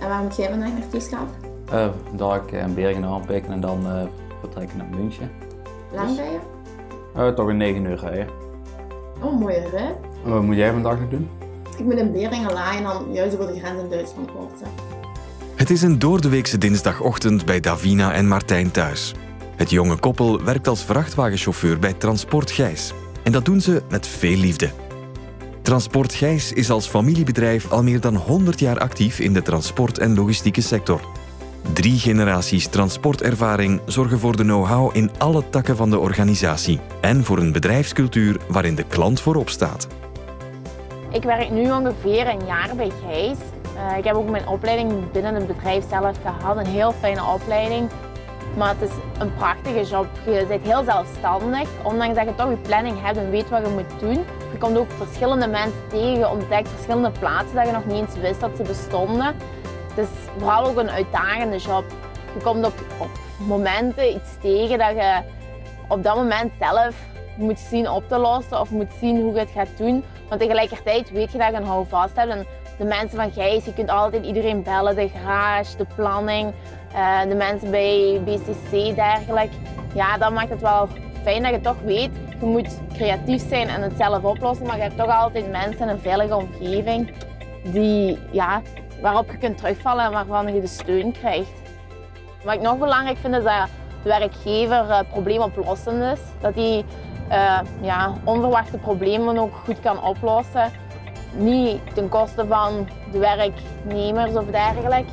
En waar moet jij vandaag naartoe, Schaap? Daar een bergen aanpikken en dan vertrekken naar München. Lang ben je? Toch een 9 uur rijden. Oh, mooie rit. Wat moet jij vandaag nog doen? Ik moet in Beringen laaien en dan juist over de grens in Duitsland lopen. Het is een doordeweekse dinsdagochtend bij Davina en Martijn thuis. Het jonge koppel werkt als vrachtwagenchauffeur bij Transport Gijs. En dat doen ze met veel liefde. Transport Gijs is als familiebedrijf al meer dan 100 jaar actief in de transport- en logistieke sector. 3 generaties transportervaring zorgen voor de know-how in alle takken van de organisatie. En voor een bedrijfscultuur waarin de klant voorop staat. Ik werk nu ongeveer een jaar bij Gijs. Ik heb ook mijn opleiding binnen het bedrijf zelf gehad, een heel fijne opleiding. Maar het is een prachtige job. Je bent heel zelfstandig, ondanks dat je toch je planning hebt en weet wat je moet doen. Je komt ook verschillende mensen tegen, je ontdekt verschillende plaatsen dat je nog niet eens wist dat ze bestonden. Het is vooral ook een uitdagende job. Je komt op momenten iets tegen dat je op dat moment zelf moet zien op te lossen of moet zien hoe je het gaat doen. Want tegelijkertijd weet je dat je een houvast hebt. En de mensen van Gijs, je kunt altijd iedereen bellen, de garage, de planning, de mensen bij BCC dergelijke. Ja, dat maakt het wel fijn dat je toch weet, je moet creatief zijn en het zelf oplossen, maar je hebt toch altijd mensen in een veilige omgeving die, ja, waarop je kunt terugvallen en waarvan je de steun krijgt. Wat ik nog belangrijk vind is dat de werkgever probleemoplossend is. Dat hij onverwachte problemen ook goed kan oplossen. Niet ten koste van de werknemers of dergelijke.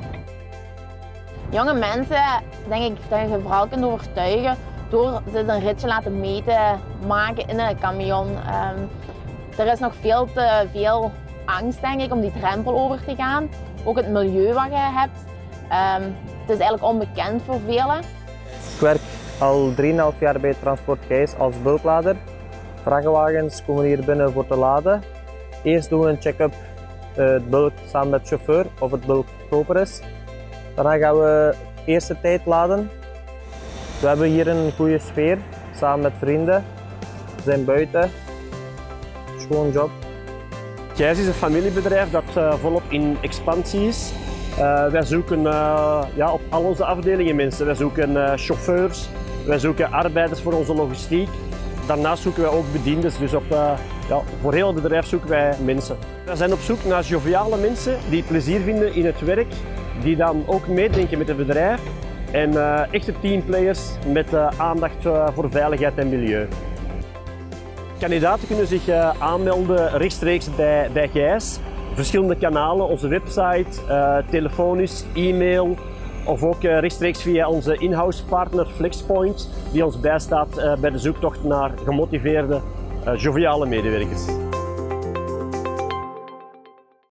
Jonge mensen denk ik dat je vooral kunt overtuigen door ze een ritje laten maken in een camion. Er is nog veel te veel angst denk ik om die drempel over te gaan. Ook het milieu wat je hebt. Het is eigenlijk onbekend voor velen. Ik werk al 3,5 jaar bij Transport Gijs als bulklader. Vrachtwagens komen hier binnen voor te laden. Eerst doen we een check-up, het bulk samen met de chauffeur of het bulk proper is. Daarna gaan we de eerste tijd laden. We hebben hier een goede sfeer, samen met vrienden. We zijn buiten. Schoon job. Gijs is een familiebedrijf dat volop in expansie is. Wij zoeken op al onze afdelingen mensen. Wij zoeken chauffeurs, wij zoeken arbeiders voor onze logistiek. Daarnaast zoeken wij ook bediendes, dus voor heel het bedrijf zoeken wij mensen. We zijn op zoek naar joviale mensen die plezier vinden in het werk, die dan ook meedenken met het bedrijf en echte teamplayers met aandacht voor veiligheid en milieu. Kandidaten kunnen zich aanmelden rechtstreeks bij Gijs. Verschillende kanalen, onze website, telefonisch, e-mail of ook rechtstreeks via onze in-house partner Flexpoint die ons bijstaat bij de zoektocht naar gemotiveerde, joviale medewerkers.